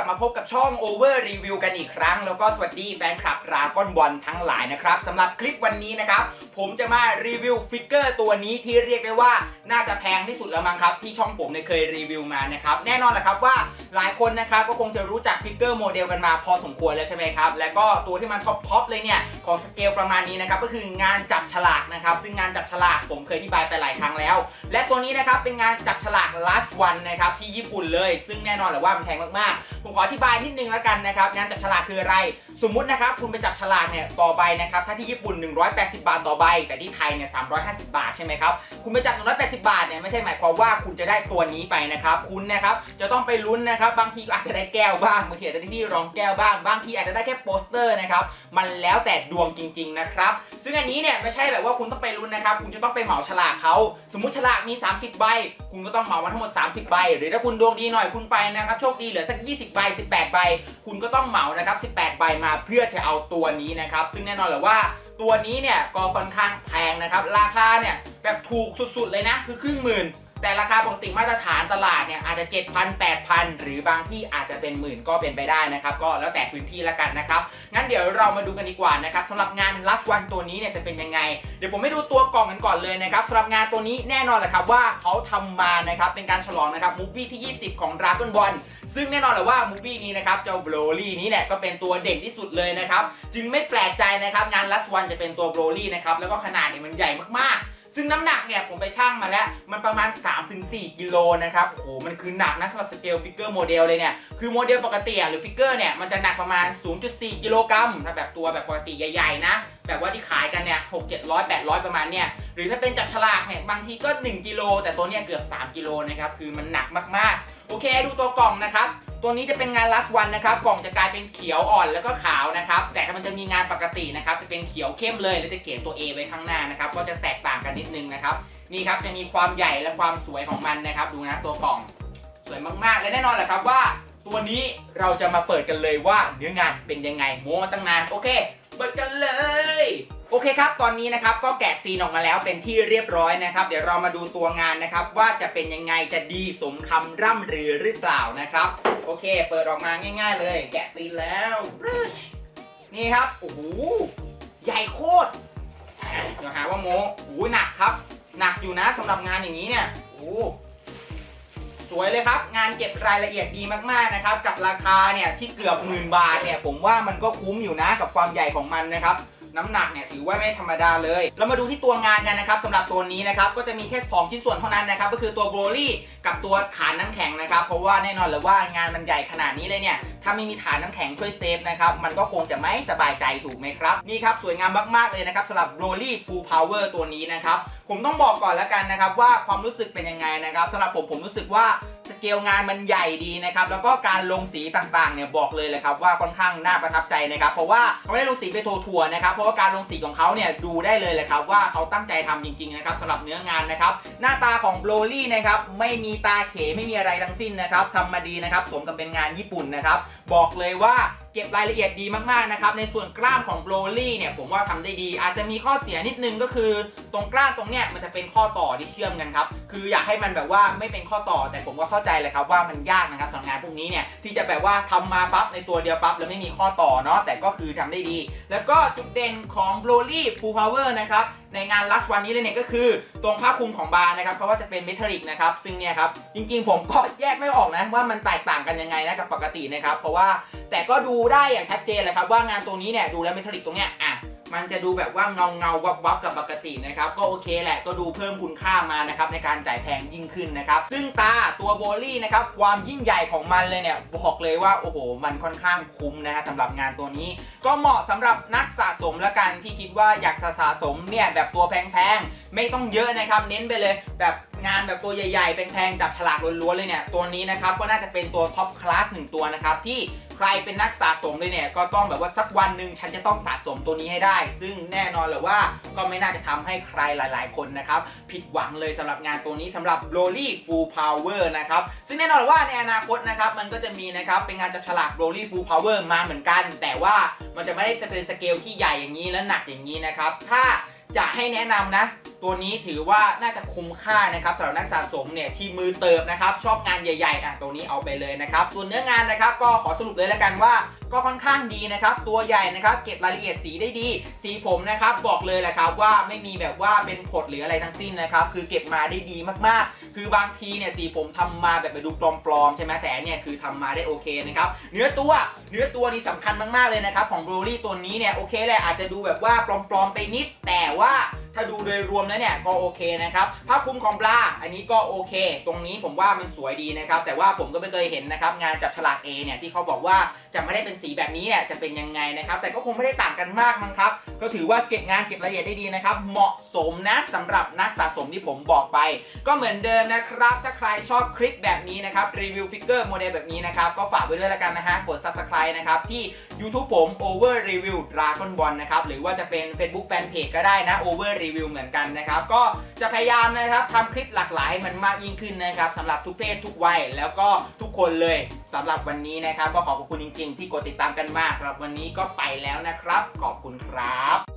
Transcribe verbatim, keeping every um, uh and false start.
มาพบกับช่อง Over Review กันอีกครั้งแล้วก็สวัสดีแฟนคลับ Dragon Ball ทั้งหลายนะครับสำหรับคลิปวันนี้นะครับผมจะมารีวิวฟิกเกอร์ตัวนี้ที่เรียกได้ว่าน่าจะแพงที่สุดแล้วมั้งครับที่ช่องผมเนี่ยเคยรีวิวมานะครับแน่นอนแหละครับว่าหลายคนนะครับก็คงจะรู้จักฟิกเกอร์โมเดลกันมาพอสมควรแล้วใช่ไหมครับและก็ตัวที่มันท็อปท็อปเลยเนี่ยของสเกลประมาณนี้นะครับก็คืองานจับฉลากนะครับซึ่งงานจับฉลากผมเคยอธิบายไปหลายครั้งแล้วและตัวนี้นะครับเป็นงานจับฉลาก last one นะครับที่ญี่ปุ่นเลยซึ่งแน่นอนแหละว่ามันแพงมากๆผมขออธิบายนิดนึงแล้วกันนะครับงานจับฉลากคืออะไรสมมุตินะครับคุณไปจับฉลากเนี่ยต่อใบนะครับถ้าที่ญี่ปุ่นหนึ่งร้อยแปดสิบบาทต่อใบแต่ที่ไทยเนี่ยสามร้อยห้าสิบบาทใช่ไหมครับคุณไปจับหนึ่งร้อยแปดสิบบาทเนี่ยไม่ใช่หมายความว่าคุณจะได้ตัวนี้ไปนะครับคุณนะครับจะต้องไปลุ้นนะครับบางทีอาจจะได้แก้วบ้างบางทีอาจจะได้ที่รองแก้วบ้างบางทีอาจจะได้แค่โปสเตอร์นะครับมันแล้วแต่ดวงจริงๆนะครับซึ่งอันนี้เนี่ยไม่ใช่แบบว่าคุณต้องไปลุ้นนะครับคุณจะต้องไปเหมาฉลากเขาสมมุติฉลากมีสามสิบใบคุณก็ต้องเหมามาทั้งหมดสามสิบใบหรือถ้าคุณดวงดีหน่อยคุณไปนะครับโชคดีเหลือสักยี่สิบใบสิบแปดใบคุณก็ต้องเหมานะครับสิบแปดใบมาเพื่อจะเอาตัวนี้นะครับซึ่งแน่นอนเลยว่าตัวนี้เนี่ยก็ค่อนข้างแพงนะครับราคาเนี่ยแบบถูกสุดๆเลยนะคือครึ่งหมื่นแต่ราคาปกติมาตรฐานตลาดเนี่ยอาจจะ เจ็ดพัน แปดพัน หรือบางที่อาจจะเป็นหมื่นก็เป็นไปได้นะครับก็แล้วแต่พื้นที่ละกันนะครับงั้นเดี๋ยวเรามาดูกันดีกว่านะครับสำหรับงาน last one ตัวนี้เนี่ยจะเป็นยังไงเดี๋ยวผมให้ดูตัวกล่องกันก่อนเลยนะครับสำหรับงานตัวนี้แน่นอนแหละครับว่าเขาทำมานะครับเป็นการฉลองนะครับมูฟวี่ที่ยี่สิบของ Dragon Ballซึ่งแน่นอนแหละว่ามูฟวี่นี้นะครับเจ้าโบรลี่นี้เนี่ยก็เป็นตัวเด่นที่สุดเลยนะครับจึงไม่แปลกใจนะครับงาน last one จะเป็นตัวโบรลี่นะครับแล้วก็ขนาดเนี่ยมันใหญ่มากๆซึ่งน้ำหนักเนี่ยผมไปชั่งมาแล้วมันประมาณ สามถึงสี่ กิโลนะครับโอ้โหมันคือหนักนะสำหรับสเกลฟิกเกอร์โมเดลเลยเนี่ยคือโมเดลปกติหรือฟิกเกอร์เนี่ยมันจะหนักประมาณ ศูนย์จุดสี่ กิโลกรัมถ้าแบบตัวแบบปกติใหญ่ๆนะแบบว่าที่ขายกันเนี่ยหก เจ็ดร้อย แปดร้อยประมาณเนี่ยหรือถ้าเป็นจับฉลากเนี่ยบางทีก็หนึ่งกิโลแต่ตัวเนี้ยเกือบสามกิโลนะครับคือมันหนักมากๆโอเคดูตัวกล่องนะครับตัวนี้จะเป็นงาน last one นะครับกล่องจะกลายเป็นเขียวอ่อนแล้วก็ขาวนะครับแต่มันจะมีงานปกตินะครับจะเป็นเขียวเข้มเลยแล้วจะเขียนตัว A ไว้ข้างหน้านะครับก็จะแตกต่างกันนิดนึงนะครับนี่ครับจะมีความใหญ่และความสวยของมันนะครับดูนะตัวกล่องสวยมากๆและแน่นอนแหละครับว่าตัวนี้เราจะมาเปิดกันเลยว่าเนื้องานเป็นยังไงโม้มาตั้งนานโอเคเปิดกันเลยโอเคครับตอนนี้นะครับก็แกะซีนออกมาแล้วเป็นที่เรียบร้อยนะครับเดี๋ยวเรามาดูตัวงานนะครับว่าจะเป็นยังไงจะดีสมคำร่ำรือหรือเปล่านะครับโอเคเปิดออกมาง่ายๆเลยแกะซีนแล้วนี่ครับโอ้โหใหญ่โคตรเดี๋ยวหาว่าโม้โอ้หนักครับหนักอยู่นะสำหรับงานอย่างนี้เนี่ยโอ้สวยเลยครับงานเก็บรายละเอียดดีมากๆนะครับกับราคาเนี่ยที่เกือบหมื่นบาทเนี่ยผมว่ามันก็คุ้มอยู่นะกับความใหญ่ของมันนะครับน้ำหนักเนี่ยถือว่าไม่ธรรมดาเลยเรามาดูที่ตัวงานกันนะครับสำหรับตัวนี้นะครับก็จะมีแค่สองชิ้นส่วนเท่านั้นนะครับก็คือตัวโบรลี่กับตัวฐานน้ำแข็งนะครับเพราะว่าแน่นอนเลยว่างานมันใหญ่ขนาดนี้เลยเนี่ยถ้าไม่มีฐานน้ำแข็งช่วยเซฟนะครับมันก็คงจะไม่สบายใจถูกไหมครับนี่ครับสวยงามมากๆเลยนะครับสำหรับโบรลี่ Full Power ตัวนี้นะครับผมต้องบอกก่อนแล้วกันนะครับว่าความรู้สึกเป็นยังไงนะครับสำหรับผมผมรู้สึกว่าสเกลงานมันใหญ่ดีนะครับแล้วก็การลงสีต่างๆเนี่ยบอกเลยเลยครับว่าค่อนข้างน่าประทับใจนะครับเพราะว่าเขาไม่ได้ลงสีไปทั่วๆนะครับเพราะว่าการลงสีของเขาเนี่ยดูได้เลยเลยครับว่าเขาตั้งใจทำจริงๆนะครับสำหรับเนื้องานนะครับหน้าตาของโบรลี่นะครับไม่มีตาเขไม่มีอะไรทั้งสิ้นนะครับทำมาดีนะครับสมกับเป็นงานญี่ปุ่นนะครับบอกเลยว่าเก็บรายละเอียดดีมากๆนะครับในส่วนกล้ามของโบรลี่เนี่ยผมว่าทำได้ดีอาจจะมีข้อเสียนิดนึงก็คือตรงกล้ามตรงเนี้ยมันจะเป็นข้อต่อที่เชื่อมกันครับคืออยากให้มันแบบว่าไม่เป็นข้อต่อแต่ผมก็เข้าใจเลยครับว่ามันยากนะครับสำหรับงานพวกนี้เนี่ยที่จะแบบว่าทำมาปั๊บในตัวเดียวปั๊บแล้วไม่มีข้อต่อเนาะแต่ก็คือทำได้ดีแล้วก็จุดเด่นของโบรลี่ Full Power นะครับในงาน last one นี้เลยเนี่ยก็คือตรงผ้าคลุมของบาร์นะครับเพราะว่าจะเป็นเมทัลลิกนะครับซึ่งเนี่ยครับจริงๆผมก็แยกไม่ออกนะว่ามันแตกต่างกันยังไงนะกับปกตินะครับเพราะว่าแต่ก็ดูได้อย่างชัดเจนเลยครับว่างานตัวนี้เนี่ยดูแล้วเมทัลลิกตรงเนี้ยอ่ะมันจะดูแบบว่าเงาเงาวับวับกับปกตินะครับก็โอเคแหละก็ดูเพิ่มคุณค่ามานะครับในการจ่ายแพงยิ่งขึ้นนะครับซึ่งตาตัวโบรลี่นะครับความยิ่งใหญ่ของมันเลยเนี่ยบอกเลยว่าโอ้โหมันค่อนข้างคุ้มนะฮะสำหรับงานตัวนี้ก็เหมาะสำหรับนักสะสมละกันที่คิดว่าอยากสะสมเนี่ยแบบตัวแพงๆไม่ต้องเยอะนะครับเน้นไปเลยแบบงานแบบตัวใหญ่ๆแพงๆจับฉลากล้วนๆเลยเนี่ยตัวนี้นะครับก็น่าจะเป็นตัวท็อปคลาสหนึ่งตัวนะครับที่ใครเป็นนักสะสมเลยเนี่ยก็ต้องแบบว่าสักวันหนึ่งฉันจะต้องสะสมตัวนี้ให้ได้ซึ่งแน่นอนเลยว่าก็ไม่น่าจะทำให้ใครหลายๆคนนะครับผิดหวังเลยสำหรับงานตัวนี้สำหรับโบรลี่ Full Power นะครับซึ่งแน่นอนว่าในอนาคตนะครับมันก็จะมีนะครับเป็นงานจับฉลากโบรลี่ Full Power มาเหมือนกันแต่ว่ามันจะไม่ได้เป็นสเกลที่ใหญ่อย่างนี้และหนักอย่างนี้นะครับถ้าจะให้แนะนำนะตัวนี้ถือว่าน่าจะคุ้มค่านะครับสำหรับนักสะสมเนี่ยที่มือเติบนะครับชอบงานใหญ่ๆอ่ะตัวนี้เอาไปเลยนะครับส่วนเนื้องานนะครับก็ขอสรุปเลยแล้วกันว่าก็ค่อนข้างดีนะครับตัวใหญ่นะครับเก็บรายละเอียดสีได้ดีสีผมนะครับบอกเลยแหละครับว่าไม่มีแบบว่าเป็นผดหรืออะไรทั้งสิ้นนะครับคือเก็บมาได้ดีมากๆคือบางทีเนี่ยสีผมทำมาแบบไปดูปลอมๆใช่ไหมแต่เนี่ยคือทำมาได้โอเคนะครับเนื้อตัวเนื้อตัวนี่สำคัญมากๆเลยนะครับของบลูรี่ตัวนี้เนี่ยโอเคแหละอาจจะดูแบบว่าปลอมๆไปนิดแต่ว่าถ้าดูโดยรวมแล้วเนี่ยก็โอเคนะครับผ้าคลุมของปลาอันนี้ก็โอเคตรงนี้ผมว่ามันสวยดีนะครับแต่ว่าผมก็ไม่เคยเห็นนะครับงานจับฉลาก A เนี่ยที่เขาบอกว่าจะไม่ได้เป็นสีแบบนี้เนี่ยจะเป็นยังไงนะครับแต่ก็คงไม่ได้ต่างกันมากมั้งครับก็ถือว่าเก็บงานเก็บรายละเอียดได้ดีนะครับเหมาะสมนะสำหรับนักสะสมที่ผมบอกไปก็เหมือนเดิมนะครับถ้าใครชอบคลิปแบบนี้นะครับรีวิวฟิกเกอร์โมเดลแบบนี้นะครับก็ฝากไว้ด้วยแล้วกันนะฮะกด ซับสไครบ์ นะครับที่ YouTube ผม Over Review Dragon Ball นะครับหรือว่าจะเป็น Facebook Fanpage ก็ได้นะ Over Review เหมือนกันนะครับก็จะพยายามนะครับทำคลิปหลากหลายมันมากยิ่งขึ้นนะครับสำหรับทุกเพศทุกวัยแล้วก็ทุกคนเลยสำหรับวันนี้นะครับก็ขอบคุณจริงๆที่กดติดตามกันมากสำหรับวันนี้ก็ไปแล้วนะครับขอบคุณครับ